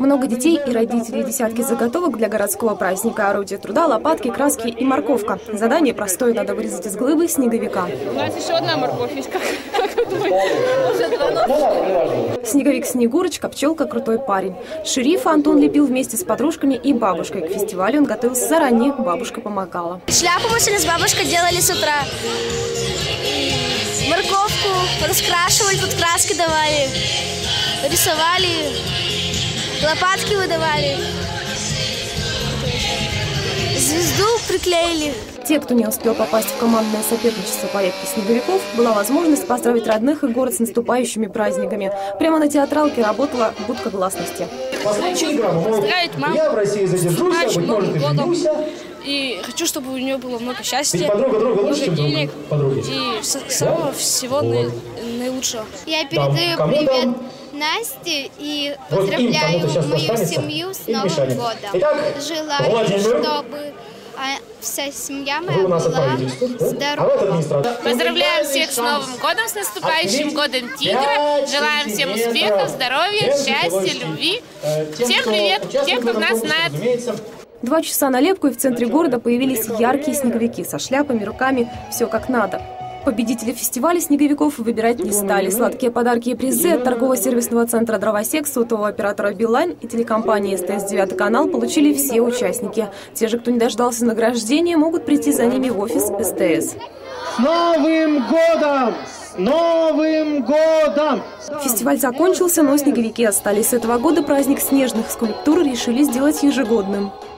Много детей и родителей, десятки заготовок для городского праздника. Орудие труда, лопатки, краски и морковка. Задание простое, надо вырезать из глыбы снеговика. У нас еще одна морковь есть, как вы думаете? Уже два носа. Снеговик Снегурочка, пчелка, крутой парень. Шерифа Антон лепил вместе с подружками и бабушкой. К фестивалю он готовился заранее, бабушка помогала. Шляпу мы сегодня с бабушкой делали с утра. Морковку раскрашивали, тут краски давали, рисовали, лопатки выдавали, звезду приклеили. Те, кто не успел попасть в командное соперничество по лепке снеговиков, была возможность поздравить родных и город с наступающими праздниками. Прямо на театралке работала будка гласности. Поздравить маму Я в России задержусь, с быть может, и женюсь. И хочу, чтобы у нее было много счастья, Ведь подруга друга лучше, много чем денег подруги. и самого всего наилучшего. Я передаю привет кому-то Насте и вот поздравляю им кому-то мою сейчас семью с и Новым мешанет. годом. Итак, Желаю, Владимир, чтобы вся семья моя вы у нас была отправитесь. А вот здорова. администратор. Поздравляем всех с Новым годом, с наступающим годом тигра. Желаем всем успехов, здоровья, счастья, любви. Всем привет, тем, кто нас знает. 2 часа на лепку, и в центре города появились яркие снеговики со шляпами, руками, все как надо. Победителей фестиваля снеговиков выбирать не стали. Сладкие подарки и призы от торгово-сервисного центра «Дровосек», сотового оператора «Билайн» и телекомпании СТС-9 канал получили все участники. Те же, кто не дождался награждения, могут прийти за ними в офис СТС. С Новым годом! С Новым годом! Фестиваль закончился, но снеговики остались. С этого года праздник снежных скульптур решили сделать ежегодным.